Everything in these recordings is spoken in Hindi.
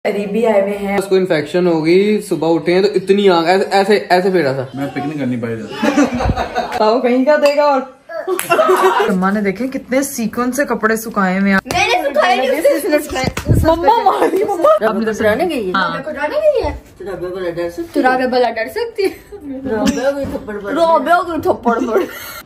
करीबी आए हुए हैं, उसको इन्फेक्शन होगी, सुबह उठे हैं तो इतनी आग ऐसे ऐसे फेरा था। मैं पिकनिक करनी पाई ताऊ कहीं का देगा। और अम्मा ने देखे कितने सीक्वेंस से कपड़े सुखाए हुए हैं। मैंने सुखाए नहीं, मम्मा मारी मम्मा। आपने तो सुनाने गई है। हाँ। सुनाने गई है। तुराबे भला डर सकती है। रोबे को थप्पड़ पड़।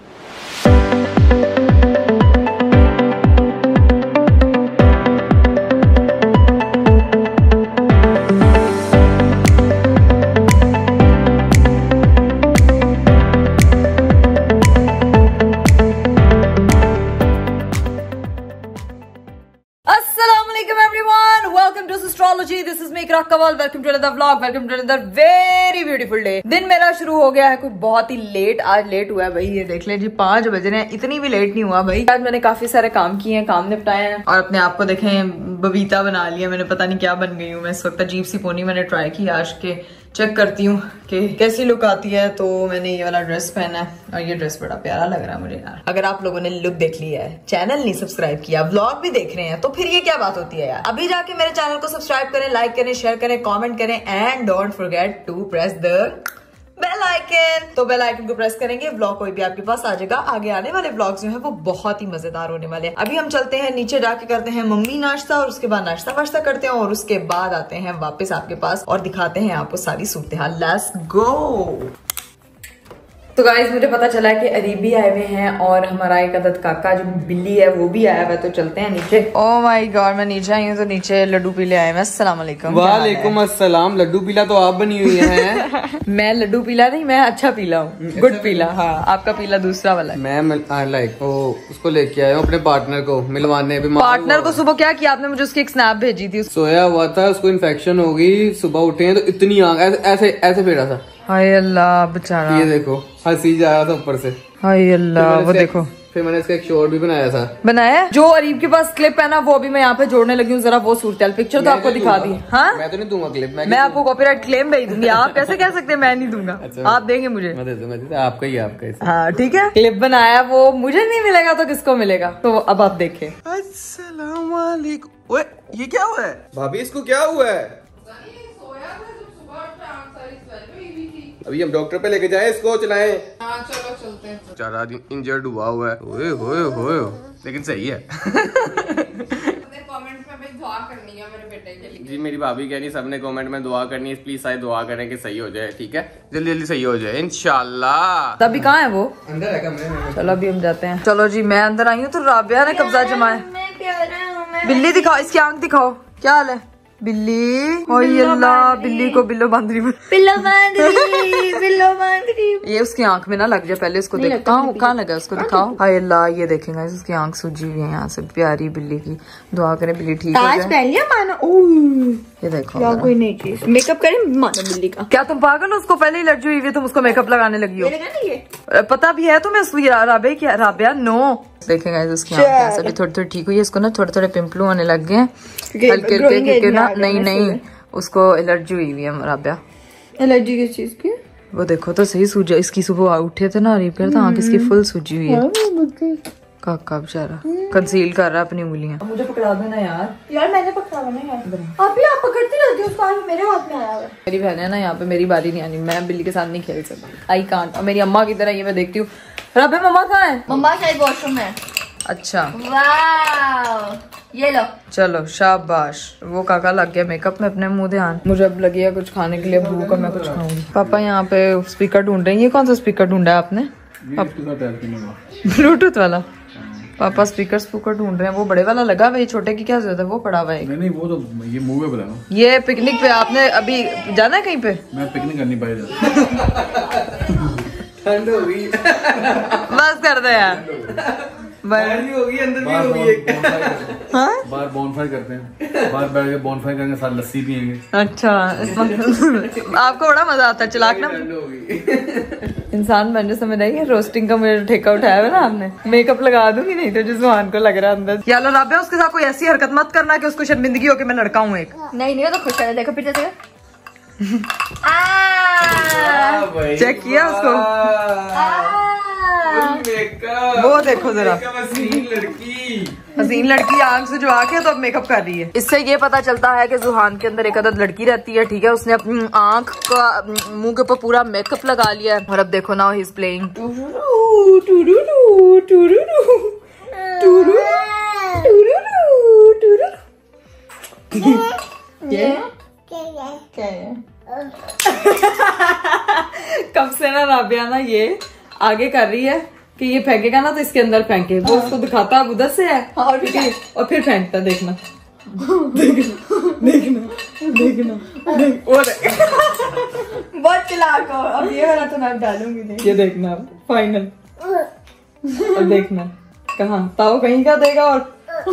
This is me Iqra Kawal. Welcome to another vlog, welcome to another very beautiful day. दिन मेरा शुरू हो गया है कुछ बहुत ही लेट। आज लेट हुआ है भाई, ये देख लीजिए 5 बज रहे हैं। इतनी भी लेट नहीं हुआ भाई। आज मैंने काफी सारे काम किए हैं, काम निपटाए हैं और अपने आप को देखें बबीता बना लिया मैंने। पता नहीं क्या बन गई हूँ मैं इस वक्त। अजीब सी पोनी मैंने ट्राई की आज के, चेक करती हूँ कि कैसी लुक आती है। तो मैंने ये वाला ड्रेस पहना है और ये ड्रेस बड़ा प्यारा लग रहा है मुझे यार। अगर आप लोगों ने लुक देख लिया है, चैनल नहीं सब्सक्राइब किया, व्लॉग भी देख रहे हैं, तो फिर ये क्या बात होती है यार। अभी जाके मेरे चैनल को सब्सक्राइब करें, लाइक करें, शेयर करें, कमेंट करें and don't forget to press the bell icon. तो बेल आइकन को प्रेस करेंगे, व्लॉग कोई भी आपके पास आ जाएगा। आगे आने वाले व्लॉग्स जो है वो बहुत ही मजेदार होने वाले हैं। अभी हम चलते हैं नीचे, जाके करते हैं मम्मी नाश्ता और उसके बाद नाश्ता वाश्ता करते हैं और उसके बाद आते हैं वापस आपके पास और दिखाते हैं आपको सारी सूरत हाल। Let's go. तो गाइज मुझे पता चला है कि अरीबी आए हुए हैं और हमारा एक अदद काका जो बिल्ली है वो भी आया हुआ है। तो चलते हैं नीचे। ओह माय गॉड, मैं नीचे आई हूँ तो नीचे लड्डू पीले आए हैं। अस्सलाम वालेकुम। वालेकुम अस्सलाम। लड्डू पीला तो आप बनी हुई हैं। मैं लड्डू पीला नहीं, मैं अच्छा पीला हूँ, गुड पीला। हाँ, आपका पीला दूसरा वाला है। मैं लाइक उसको लेके आया हूँ अपने पार्टनर को मिलवाने। पार्टनर को सुबह क्या किया आपने? मुझे उसकी एक स्नैप भेजी थी। सोया हुआ था, उसको इन्फेक्शन होगी, सुबह उठे हैं तो इतनी आग ऐसे ऐसे फेरा था। हाय अल्लाह बेचारा। ये देखो हंसी जा रहा था ऊपर से। हाय अल्लाह, वो देखो। फिर मैंने इसका एक शॉर्ट भी बनाया था। बनाया जो अरीब के पास क्लिप है ना, वो भी मैं यहाँ पे जोड़ने लगी हूँ। जरा वो सूरत पिक्चर तो आपको दिखा दी। हाँ, मैं तो नहीं दूंगा क्लिप। मैं आपको कॉपीराइट क्लेम भेज दूंगी। आप कैसे कह सकते हैं मैं नहीं दूंगा? अच्छा, आप देंगे मुझे। मैं दे दूंगा, आपका ही आपका। हाँ ठीक है, क्लिप बनाया वो मुझे नहीं मिलेगा तो किसको मिलेगा? तो अब आप देखें। अस्सलाम वालेकुम। ओए ये क्या हुआ है भाभी? इसको क्या हुआ है? अभी हम डॉक्टर पे लेके जाए इसको, चलाएं? हाँ चलो चलते हैं। 4 दिन इंजर्ड हुआ है। ओए होए होए, लेकिन सही है। कमेंट में दुआ करनी है मेरे बेटे के लिए। जी मेरी भाभी कह रही सबने कमेंट में दुआ करनी है, प्लीज सारे दुआ करें कि सही हो जाए। ठीक है, जल्दी जल्दी सही हो जाए इंशाल्लाह। तभी कहाँ है वो? अंदर है कमरे में। चलो अभी हम जाते हैं। चलो जी, मैं अंदर आई हूँ तो राबिया ने कब्जा जमाया। बिल्ली दिखाओ, इसकी आंख दिखाओ, क्या हाल है? बिल्ली, ओए अल्लाह, बिल्ली को बिल्लो बांध रही, बिल्लो बांध रही, बिल्लो बांध रही। ये उसकी आंख में ना लग जाए, पहले इसको देख। कहाँ लगा उसको दिखाओ। हाय अल्लाह, ये देखेंगे उसकी आंख सूजी हुई है यहाँ से। प्यारी बिल्ली की दुआ करें बिल्ली ठीक हो जाए। पहन लिया मानो। ये देखो क्या कोई नई चीज मेकअप करें मानो बिल्ली का। क्या तुम पागल हो? उसको पहले ही एलर्जी हुई है, तुम उसको मेकअप लगाने लगी हो। पता भी है तुम्हें राबिया क्या? राबिया नो देखेगा उसकी आंख अभी थोड़ी थोड़ी ठीक हुई है। इसको ना थोड़े थोड़े पिंपल होने लग गए हल्के हल्के, क्योंकि ना नहीं उसको एलर्जी हुई हुई है। राबिया एलर्जी किस चीज की? वो देखो तो सही सूजा इसकी। सुबह उठे थे ना अरीब कर था, आंख इसकी फुल सूजी हुई है। काका बेचारा कंसील कर रहा है अपनी उंगलियां। मुझे पकड़ा देना यार मैंने पकड़ा है यार। अभी आप पकड़ती रहती हो उसको, आज मेरे हाथ में आया है। मेरी बहन है ना यहाँ पे, मेरी बारी नहीं आनी। मैं बिल्ली के साथ नहीं खेल सकती, आई कांट। और मेरी अम्मा की तरह ये मैं देखती हूँ। राबिया मम्मा कहाँ है? मम्मा शायद वॉशरूम में। अच्छा वाह, ये लो। चलो शाबाश। वो काका लग गया मेकअप में, अपने मुंह ध्यान। मुझे अब लगी है कुछ खाने के लिए भूख, मैं कुछ खाऊंगी। पापा यहाँ पे स्पीकर ढूंढ रहे हैं। ये कौन सा स्पीकर ढूंढा है आपने? ब्लूटूथ वाला। पापा स्पीकर ढूंढ रहे हैं। वो बड़े वाला लगा हुआ है, छोटे की क्या जरूरत है? वो पड़ा हुआ है। नहीं वो तो ये मूवेबल है। ये पिकनिक पे आपने अभी जाना है कहीं पे? मैं पिकनिक करनी पाई। ठंड हो गई। बस कर दे यार। भी होगी, अंदर भी होगी। बाहर बॉनफायर करते हैं, बाहर बैठ के बॉनफायर करेंगे, साथ लस्सी पियेंगे। अच्छा आपको बड़ा मजा आता है चलाक ना। इंसान बनने समझ नहीं, रोस्टिंग का मुझे ठेका उठाया है ना आपने। मेकअप लगा दूंगी नहीं तो जिसमान को लग रहा है अंदर। या लो राबिया, उसके साथ कोई ऐसी हरकत मत करना कि उसको शर्मिंदगी हो कि मैं लड़का हूँ एक। नहीं वो तो खुश है। देखो पीछे से चेक किया उसको। वो देखो जरा लड़की हसीन लड़की आंख सुझवा के तो अब मेकअप कर रही है। इससे ये पता चलता है कि जुहान के अंदर एक अदद लड़की रहती है, ठीक है। उसने अपनी आंख का मुंह के ऊपर पूरा मेकअप लगा लिया है और अब देखो ना ही इज प्लेइंग। कब से ना राबिया ना ये आगे कर रही है कि ये फेंकेगा ना तो इसके अंदर फेंके। वो उसको दिखाता है उधर से है और फिर फेंकता। देखना देखना देखना बहुत चालाक हो। अब ये वाला तो मैं डालूंगी नहीं। ये देखना फाइनल। अब देखना कहाँ ताऊ कहीं का देगा। और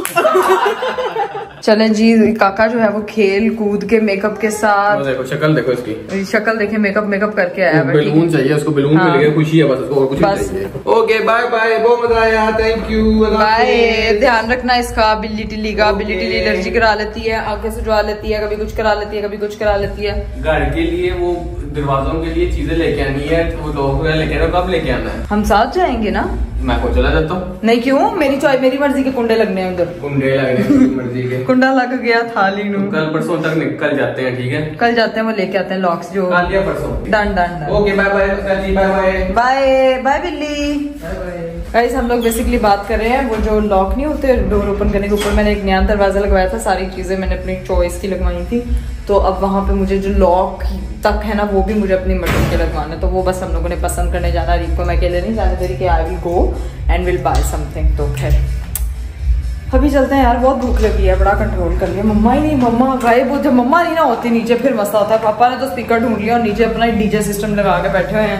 चलें जी, काका जो है वो खेल कूद के मेकअप के साथ। देखो शक्ल देखो इसकी, शक्ल देखे मेकअप करके आया है। बैलून चाहिए उसको, बैलून मिल गया, खुशी है बस उसको, और कुछ नहीं चाहिए। ओके बाय बाय, बहुत मजा आया, थैंक यू, बाय। ध्यान रखना इसका बिल्ली टिल्ली का। बिल्ली टिल्ली एलर्जी करा लेती है, आंखें सुझवा लेती है, कभी कुछ करा लेती है, कभी कुछ करा लेती है। घर के लिए वो दरवाजों के लिए चीजें लेके आनी है, वो लोग लेके आना, कब लेके आना है? हम साथ जाएंगे ना। मैं को चला जाता हूँ। नहीं क्यों, मेरी चॉइस, मेरी मर्जी के कुंडे लगने हैं उधर। कुंडे लगने मर्जी के। कुंडा लग गया थाली नू। कल परसों तक निकल जाते हैं, ठीक है। कल जाते हैं, वो लेके आते हैं लॉक्स जो। कल या परसों। Done done done. Okay bye bye bye bye bye bye बिल्ली। गाइस हम लोग बेसिकली बात कर रहे हैं वो जो लॉक नहीं होते डोर ओपन करने के ऊपर, मैंने एक नया दरवाजा लगवाया था। सारी चीजें मैंने अपनी चॉइस की लगवाई थी, तो अब वहां पे मुझे जो लॉक तक है ना वो भी मुझे अपनी मर्जी के लगवाना। तो वो बस हम लोगों ने पसंद करने जाना। रीप को मैं अकेले नहीं जाने दे रही कि I will go and will buy something. तो खैर अभी चलते हैं यार, बहुत भूख लगी है, बड़ा कंट्रोल कर लिया। मम्मा ही नहीं, मम्मा गायब हो। जब मम्मा नहीं ना होती नीचे फिर मसला होता है। पापा ने तो स्पीकर ढूंढ लिया और नीचे अपना डीजे सिस्टम लगा के बैठे हुए हैं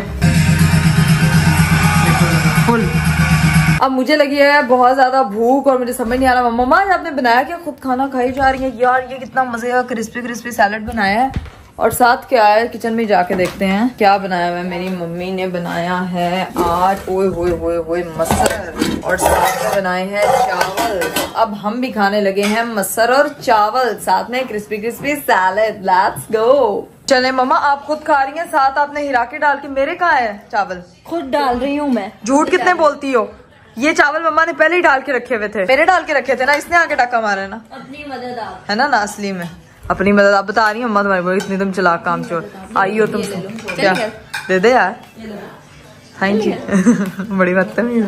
फुल। अब मुझे लगी है बहुत ज्यादा भूख और मुझे समझ नहीं आ रहा। मम्मा आज आपने बनाया क्या? खुद खाना खाई जा रही है यार। ये कितना मजे का क्रिस्पी क्रिस्पी सैलेड बनाया है। और साथ क्या है, किचन में जाके देखते हैं क्या बनाया हुआ है। मेरी मम्मी ने बनाया है आज ओए होए होए होए मसर, और साथ में बनाए हैं चावल। अब हम भी खाने लगे हैं मसर और चावल, साथ में crispy crispy salad. Let's go. चले मम्मा, आप खुद खा रही हैं, साथ आपने हिरा के डाल के। मेरे कहाँ है चावल? खुद डाल रही हूँ मैं। झूठ कितने बोलती हो? ये चावल मम्मा ने पहले ही डाल के रखे हुए थे। मेरे डाल के रखे थे ना, इसने आके डाका मारा है ना। अपनी मदद आप है ना असली में अपनी मदद। आप बता रही हो मम्मा तुम्हारी इतनी तुम चलाक काम चोर आई हो तुम। क्या दे दे यार, थैंक यू। बड़ी बात है,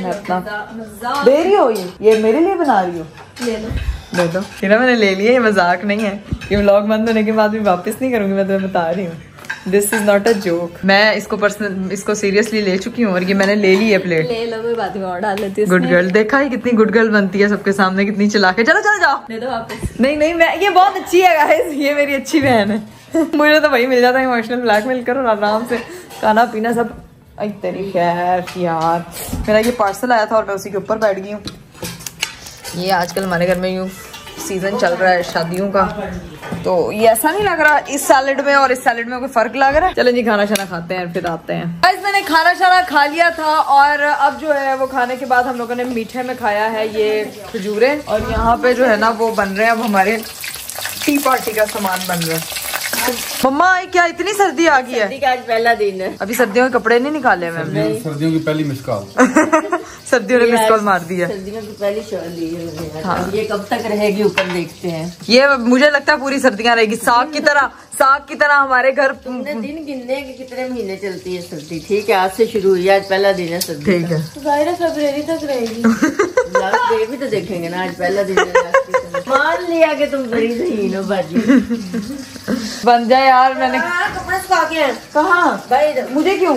दे रही हो ये मेरे लिए बना रही हो? दे दो। फिर मैंने ले लिया, ये मजाक नहीं है। ये व्लॉग बंद होने के बाद भी वापस नहीं करूंगी, मैं तुम्हें बता रही हूँ। This is not a joke. मैं इसको सीरियसली ले चुकी हूँ और ये मैंने ले ली है प्लेट। ले लो, कोई बात नहीं, और डाल लेती हूँ। Good girl. देखा ही कितनी गुड गर्ल बनती है सबके सामने, कितनी चला के। चलो चलो जाओ, दे दो वापस। नहीं नहीं, मैं ये बहुत अच्छी है गाइस, ये मेरी अच्छी बहन है। मुझे तो वही मिल जाता है इमोशनल ब्लैकमेल करो आराम से, खाना पीना सब। आई तेरी खैर यार, मेरा ये पार्सल आया था और मैं उसी के ऊपर बैठ गई हूँ। ये आजकल हमारे घर में यूँ सीजन चल रहा है शादियों का, तो ये ऐसा नहीं लग रहा इस सैलेड में और इस सैलेड में कोई फर्क लग रहा है। चलें जी खाना शाना खाते हैं फिर आते हैं। गाइस मैंने खाना शाना खा लिया था और अब जो है वो खाने के बाद हम लोगों ने मीठे में खाया है ये खजूरे, और यहाँ पे जो है ना वो बन रहे हैं, अब हमारे टी पार्टी का सामान बन रहा है। मम्मा क्या इतनी सर्दी आ गई है? सर्दी का आज पहला दिन है। अभी सर्दियों के कपड़े नहीं निकाले मैंने। सर्दियों की पहली मिस कॉल। सर्दियों ने मिस कॉल मार दी है। सर्दियों की पहली शॉल दी है। हाँ। ये कब तक रहेगी ऊपर देखते हैं। ये मुझे लगता है पूरी सर्दियां रहेगी, साग की तरह हमारे घर। तुमने दिन गिनने के कितने महीने चलती है सर्दी? ठीक है, आज से शुरू हुई, आज पहला दिन है सर्दी। ठीक है, तो फरवरी तक रहेगी। लास्ट डे भी तो देखेंगे ना, आज पहला दिन है। मान लिया कि तुम बड़ी सही हो बाजी। बन जाए यार। मैंने कपड़े सुखा के हैं। कहाँ भाई मुझे क्यों?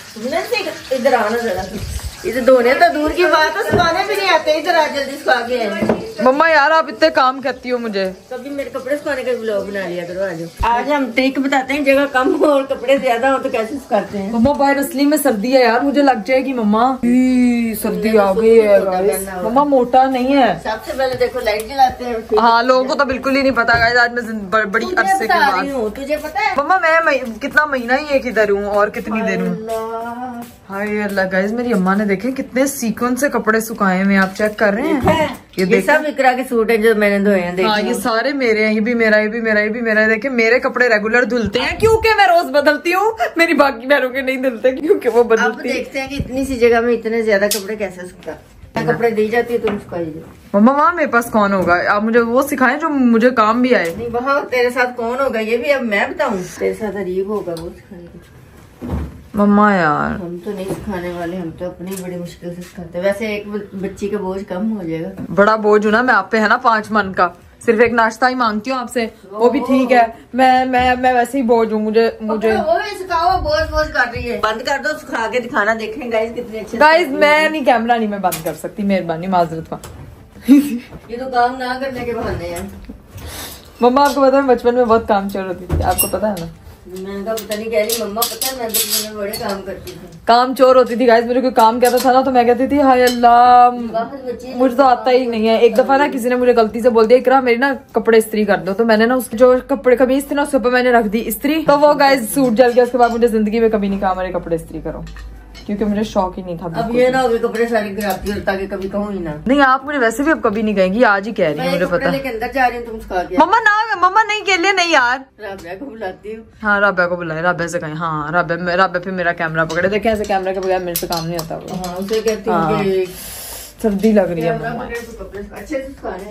इधर आना जरा, इधर धोने तो दूर की बात है, सुखाने भी नहीं आते। इधर आ जल्दी सुखा के। मम्मा यार आप इतने काम कहती हो मुझे। कभी मेरे कपड़े सुखाने का व्लॉग बना लिया करो। आज हम ट्रिक बताते हैं, जगह कम हो और कपड़े ज्यादा हो तो कैसे सुखाते हैं। मम्मा बाहर असली में सर्दी है यार, मुझे लग जाएगी। मम्मा सर्दी आ गई है। मम्मा मोटा नहीं है। सबसे पहले देखो लाइट जलाते हैं। हाँ, लोगों को तो बिल्कुल ही नहीं पता गाइस, आज मैं बड़ी अरसे के बाद। तुझे पता है मम्मा मैं कितना महीना ही एक इधर हूँ और कितनी देर हूँ। हाय अल्लाह गाइस, मेरी अम्मा ने देखे कितने सीक्वेंस से कपड़े सुखाए हुए, आप चेक कर रहे हैं? ये सब इकरा के सूट है जो मैंने धोए हैं। हाँ, ये सारे मेरे हैं। ये भी मेरा, ये भी मेरा, ये भी मेरा। देखे मेरे कपड़े रेगुलर धुलते हैं क्योंकि मैं रोज बदलती हूँ। मेरी बाकी बहनों के नहीं धुलते क्योंकि वो बदलती। अब देखते हैं कि इतनी सी जगह में इतने ज्यादा कपड़े कैसे सुखा। कपड़े दी जाती है तुम सुखाइए। मम्मा वहाँ मेरे पास कौन होगा? आप मुझे वो सिखाएं जो मुझे काम भी आए। नहीं वहाँ तेरे साथ कौन होगा ये भी अब मैं बताऊँ? तेरे साथ अरीब होगा वो सिखाएगा। मम्मा यार हम तो नहीं सिखाने वाले, हम तो अपनी बड़ी मुश्किल से सिखाते। वैसे एक बच्ची का बोझ कम हो जाएगा। बड़ा बोझ हूँ ना मैं आप पे, है ना 5 मन का। सिर्फ एक नाश्ता ही मांगती हूँ आपसे, वो भी ठीक है। मैं वैसे ही बोझ हूँ। मुझे वो भी सिखाओ, बोझ कर रही है। बंद कर दो, सुखा के दिखाना, देखें गाइस कितने अच्छे। गाइस मैं नहीं, कैमरा नहीं मैं बंद कर सकती, मेहरबानी माजरत का। ये तो काम ना करने के बहाने हैं। मम्मा आपको पता है बचपन में बहुत काम चोर होती थी, आपको पता है ना? मैंने कहा पता नहीं कह रही मम्मा, पता है मैं बचपन में बड़े काम करती थी। काम चोर होती थी गाइस। मेरे को काम कहता था ना तो मैं कहती थी हाय अल्लाह मुझे तो आता ही नहीं है। एक दफा ना किसी ने मुझे गलती से बोल दिया इकरा मेरी ना कपड़े इस्त्री कर दो, तो मैंने ना उसके जो कपड़े कमीज थी ना उसके ऊपर मैंने रख दी इस्त्री, तो वो गाइस सूट जल गया। उसके बाद मुझे जिंदगी में कभी नहीं कहा मेरे कपड़े इस्त्री करो, क्योंकि मुझे शौक ही नहीं था। अब ये ना हो कपड़े सारी खराबी और ताकि कभी कहूँ ही ना। नहीं आप मुझे वैसे भी अब कभी नहीं कहेंगी, आज ही कह रही हूँ, मुझे पता है। अंदर जा रही हूँ तुम सिखा के। मम्मा नहीं के लिए नहीं यार, राबिया को बुलाती हूँ। हाँ राबिया को बुलाए, राबिया से कहें। हाँ राबिया फिर मेरा कैमरा पकड़े, देखे ऐसे कैमरा के बगैर मेरे से काम नहीं होता। हाँ उसे कहती हूँ कि सर्दी लग रही है। अच्छे से सिखाने।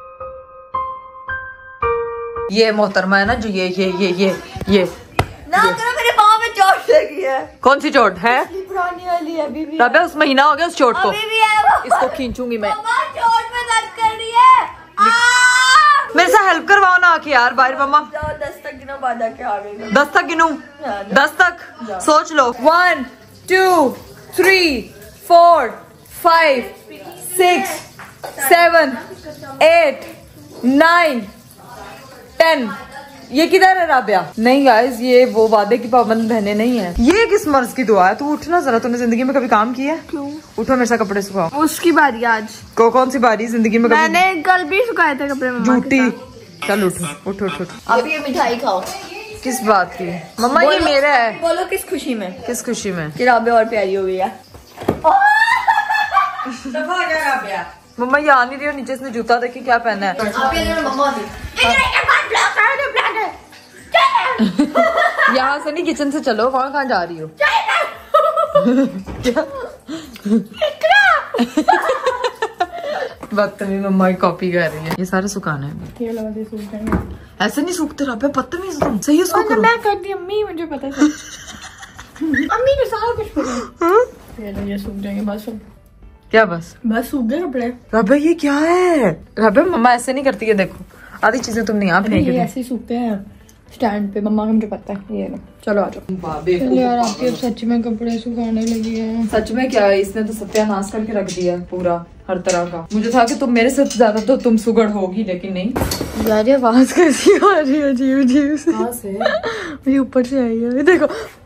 ये मोहतरमा है ना जो ये ना करो, मेरे पाँव में चोट लगी है। कौन सी चोट है? पुरानी वाली है, अभी भी राबिया उस महीना हो गया उस चोट को, अभी भी है वो। इसको खींचूंगी मैं। चोट में दर्द कर रही है। मेरे से हेल्प करवाओ ना आके यार बाहर। मम्मा 10 तक गिनो, बाद के आ गई। 10 तक गिनूं? 10 तक सोच लो। 1 2 3 4 5 6 7 8 9 10। ये किधर है राबिया? नहीं गाइस ये वो वादे की पाबंद बहनें नहीं है। ये किस मर्ज की दुआ है? तू उठना जरा, तूने जिंदगी में कभी काम किया है? क्यों? उठो मेरे साथ कपड़े सुखाओ। उसकी बारी आज। कौन सी बारी? जिंदगी में कभी? मैंने कल भी सुखाए थे कपड़े मम्मा के झूठी। साथ। चल उठो। अब ये मिठाई खाओ। किस बात की? मम्मा ये मेरा है। बोलो किस खुशी में? किस खुशी में? कि राबिया और प्यारी हो गई है। दफा हो जा राबिया। मम्मा ये आ नहीं रही हो नीचे, इसने जूता देखी क्या पहना है। यहाँ से नहीं, किचन से चलो। वहाँ कहाँ जा रही हो? क्या? बदतमीज मम्मा की कॉपी कर रही है। ये सारे सुखाना है। ऐसे नहीं सूखते राबिया, बदतमीज तुम। सही उसको करो। मैं कर दी अम्मी, मुझे पता है। अम्मी को सारा कुछ पता है। ये सूख जाएंगे बस। क्या बस सूख गए कपड़े। राबिया ये क्या है? राबिया मम्मा ऐसे नहीं करती है, देखो आधी चीजें तुमने यहाँ फेंक दी। ऐसे ही सूखते हैं स्टैंड पे, मम्मा का मुझे पता है। ये लो चलो आ जाओ। यार आपकी अब सच में कपड़े सुखाने लगी है। सच में क्या है? इसने तो सत्यानाश करके रख दिया पूरा हर तरह का। मुझे था कि तुम मेरे से ज्यादा तो तुम सुगड़ होगी, लेकिन नहीं। यार ये आवाज कैसी आ रही है अजीब से? कहाँ से? ये ऊपर से आई है, देखो।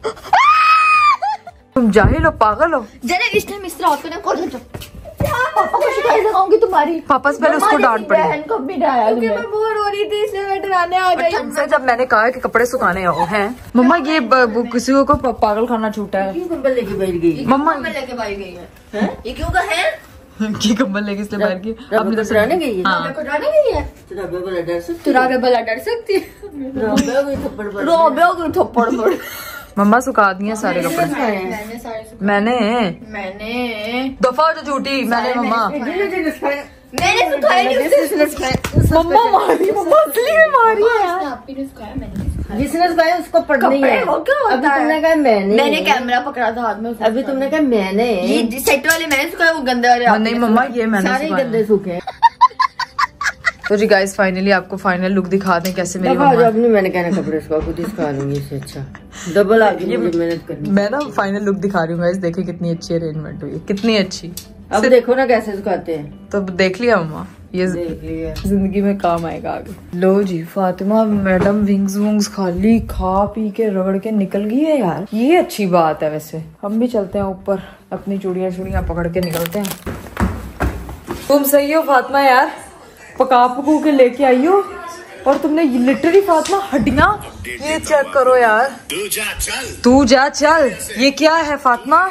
तुम जाहिल हो, पागल हो। जरा इस टाइम इस तरह होता है कौन सा पापा को शिकायत लगाऊंगी तुम्हारी। पापा से पहले उसको डांट पड़ी। बहन को भी डाया क्योंकि मैं बोर हो रही थी इसलिए मैं डराने आ गई। तुमसे जब मैंने कहा कि कपड़े सुखाने आओ हैं मम्मा, ये किसी को पागल खाना छूटा है। क्यों कंबल लेके बैठ गई? मम्मा कंबल लेके बैठ गई है? ये क्यों का है? की कंबल लेके इसलिए बैठ गई। अब डराने गई है? हाँ। डराने गई है? राबिया भला डर सकती है? भला डर सकती है? राबिया को थप्पड़ पड़। रोबियो को थप्पड़ पड़। मम्मा सुखा दिए सारे कपड़े। मैंने सारे मैंने दफा जो झूठी मैंने मम्मा। मैंने सुखाया नहीं, उसने सुखाया। मम्मा मारी, मम्मा असली में मारी है यार। आपने सुखाया, मैंने जिसने सुखाया उसको पढ़नी है। वो क्या होता अभी है? तुमने कहा मैंने कैमरा पकड़ा था हाथ में। अभी तुमने कहा मैंने। ये सेट वाले मैंने सुखाया, वो गंदे वाले आपने नहीं मम्मा ये मैंने सारे सुखाया। गंदे सूखे। तो जी गाइस फाइनली आपको फाइनल लुक दिखा दें कैसे मेरी दफा मम्मा। जब नहीं मैंने कहना कपड़े सुखा, खुद ही सुखा लूंगी इससे अच्छा। डबल आगे मुझे मेहनत करनी। मैं ना फाइनल लुक दिखा रही हूँ गाइस, देखिए कितनी अच्छी अरेंजमेंट हुई है, कितनी अच्छी। अब देखो ना कैसे सुखाते हैं। तो देख लिया मम्मा, ये देख लिया। जिंदगी में काम आएगा आगे। लो जी फातिमा मैडम विंग्स वुंग्स खाली खा पी के रगड़ के निकल गई है यार। ये अच्छी बात है। वैसे हम भी चलते हैं ऊपर, अपनी चूड़ियां पकड़ के निकलते हैं। तुम सही हो फातिमा यार, पका पकू के लेके आई हो। और तुमने लिटरली फातिमा हड्डियां ये चेक करो यार। तू जा चल। ये क्या है फातिमा?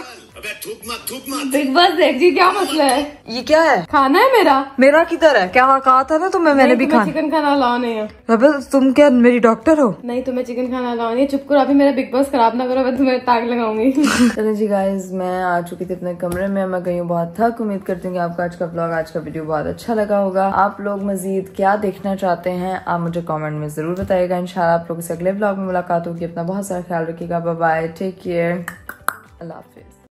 बिग बॉस देख जी, क्या मसला है? ये क्या है? खाना है मेरा। मेरा किधर है? क्या कहा था ना तुम्हें? मैंने भी खाना। चिकन खाना अलाउ नहीं है। अबे तुम क्या मेरी डॉक्टर हो? नहीं, तुम्हें चिकन खाना अलाउ नहीं है। चुप करो, अभी मेरा बिग बॉस खराब ना करो, मैं तुम्हें ताक लगाऊंगी। चलो जी गाइज, मैं आ चुकी थी अपने कमरे में। मैं गई हूँ बहुत थक। उम्मीद करती हूँ कि आपको आज का व्लॉग, आज का वीडियो बहुत अच्छा लगा होगा। आप लोग मजीद क्या देखना चाहते हैं आप मुझे कमेंट में जरूर बताइएगा। इंशाल्लाह आप लोगों से अगले व्लॉग में मुलाकात होगी। अपना बहुत सारा ख्याल रखिएगा। Bye bye, take care, Allah हाफिज।